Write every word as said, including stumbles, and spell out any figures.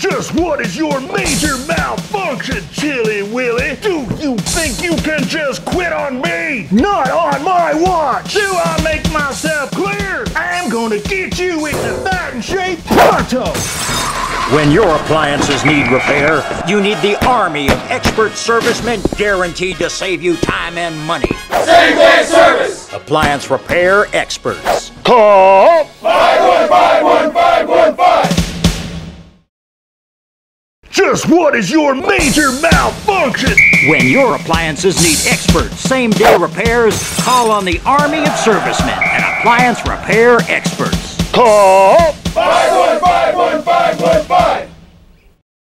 Just what is your major malfunction, Chili Willy? Do you think you can just quit on me? Not on my watch! Do I make myself clear? I'm gonna get you into fighting shape pronto! When your appliances need repair, you need the army of expert servicemen guaranteed to save you time and money. Same day service! Appliance repair experts. Call five one five one five one five! Just what is your major malfunction? When your appliances need expert same-day repairs, call on the army of servicemen and appliance repair experts. Call five one five one five one five!